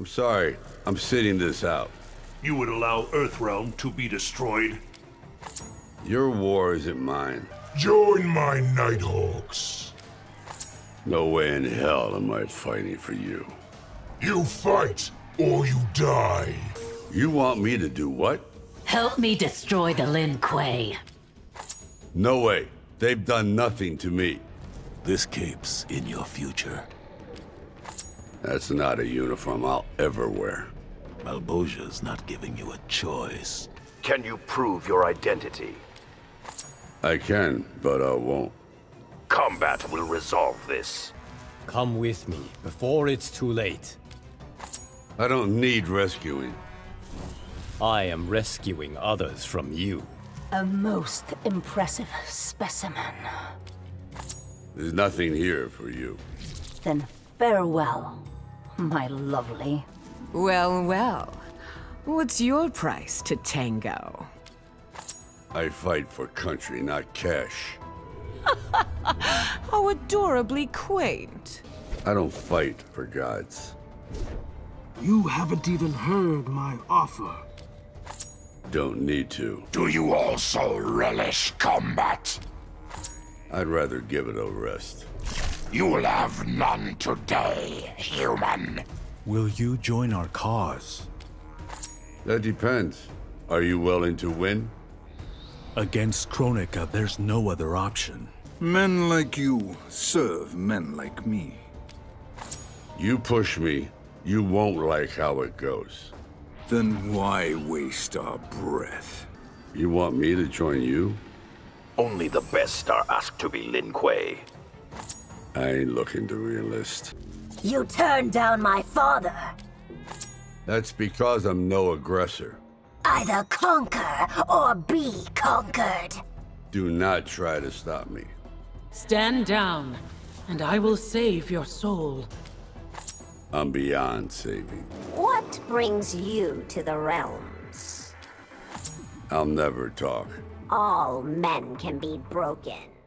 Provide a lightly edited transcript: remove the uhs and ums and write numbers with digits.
I'm sorry. I'm sitting this out. You would allow Earthrealm to be destroyed? Your war isn't mine. Join my Nighthawks. No way in hell am I fighting for you. You fight, or you die. You want me to do what? Help me destroy the Lin Kuei. No way. They've done nothing to me. This cape's in your future. That's not a uniform I'll ever wear. Malbosia's not giving you a choice. Can you prove your identity? I can, but I won't. Combat will resolve this. Come with me, before it's too late. I don't need rescuing. I am rescuing others from you. A most impressive specimen. There's nothing here for you. Then farewell, my lovely. Well, well. What's your price to tango? I fight for country, not cash. How adorably quaint. I don't fight for gods. You haven't even heard my offer. Don't need to. Do you also relish combat? I'd rather give it a rest. You will have none today, human. Will you join our cause? That depends. Are you willing to win? Against Kronika, there's no other option. Men like you serve men like me. You push me, you won't like how it goes. Then why waste our breath? You want me to join you? Only the best are asked to be Lin Kuei. I ain't looking to re-enlist. You turned down my father. That's because I'm no aggressor. Either conquer or be conquered. Do not try to stop me. Stand down, and I will save your soul. I'm beyond saving. What brings you to the realms? I'll never talk. All men can be broken.